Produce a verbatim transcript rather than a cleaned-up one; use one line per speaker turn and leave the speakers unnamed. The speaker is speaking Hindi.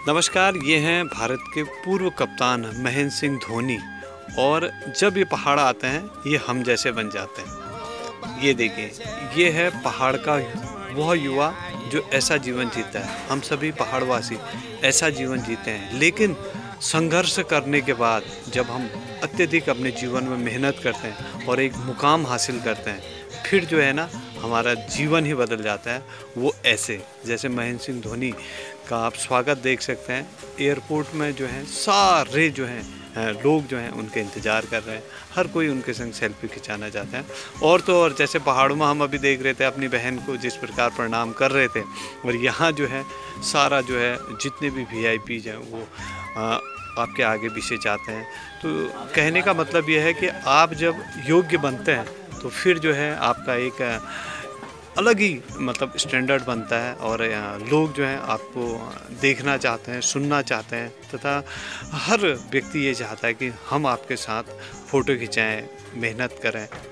नमस्कार, ये हैं भारत के पूर्व कप्तान महेंद्र सिंह धोनी। और जब ये पहाड़ आते हैं ये हम जैसे बन जाते हैं। ये देखिए, ये है पहाड़ का वह युवा जो ऐसा जीवन जीता है। हम सभी पहाड़वासी ऐसा जीवन जीते हैं, लेकिन संघर्ष करने के बाद जब हम अत्यधिक अपने जीवन में मेहनत करते हैं और एक मुकाम हासिल करते हैं, फिर जो है ना हमारा जीवन ही बदल जाता है। वो ऐसे जैसे महेंद्र सिंह धोनी का आप स्वागत देख सकते हैं। एयरपोर्ट में जो है सारे जो हैं लोग जो हैं उनके इंतज़ार कर रहे हैं। हर कोई उनके संग सेल्फी खिंचाना चाहते हैं। और तो और जैसे पहाड़ों में हम अभी देख रहे थे अपनी बहन को जिस प्रकार प्रणाम कर रहे थे, और यहाँ जो है सारा जो है जितने भी वी आई पीज हैं वो आ, आपके आगे पीछे जाते हैं। तो कहने का मतलब यह है कि आप जब योग्य बनते हैं तो फिर जो है आपका एक अलग ही मतलब स्टैंडर्ड बनता है, और लोग जो हैं आपको देखना चाहते हैं, सुनना चाहते हैं, तथा हर व्यक्ति ये चाहता है कि हम आपके साथ फ़ोटो खिंचाएं, मेहनत करें।